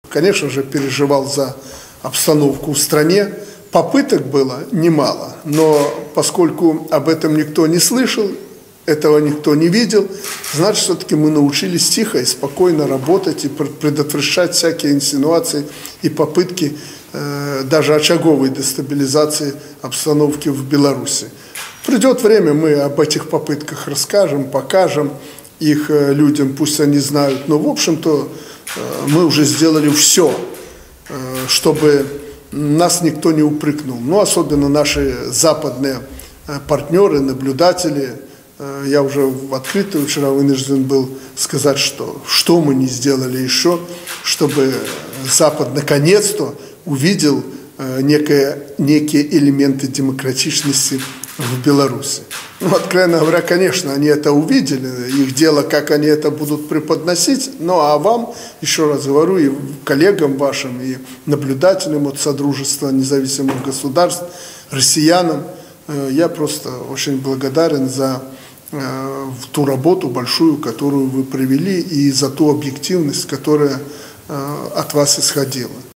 Конечно же, переживал за обстановку в стране. Попыток было немало, но поскольку об этом никто не слышал, этого никто не видел, значит, все-таки мы научились тихо и спокойно работать и предотвращать всякие инсинуации и попытки даже очаговой дестабилизации обстановки в Беларуси. Придет время, мы об этих попытках расскажем, покажем их людям, пусть они знают. Но, в общем-то, мы уже сделали все, чтобы нас никто не упрекнул. Ну, особенно наши западные партнеры, наблюдатели. Я уже в открытую вчера вынужден был сказать, что мы не сделали еще, чтобы Запад наконец-то увидел некие элементы демократичности в Беларуси. Ну, откровенно говоря, конечно, они это увидели, их дело, как они это будут преподносить, ну, а вам, еще раз говорю, и коллегам вашим, и наблюдателям от Содружества независимых государств, россиянам, я просто очень благодарен за ту работу большую, которую вы провели, и за ту объективность, которая от вас исходила.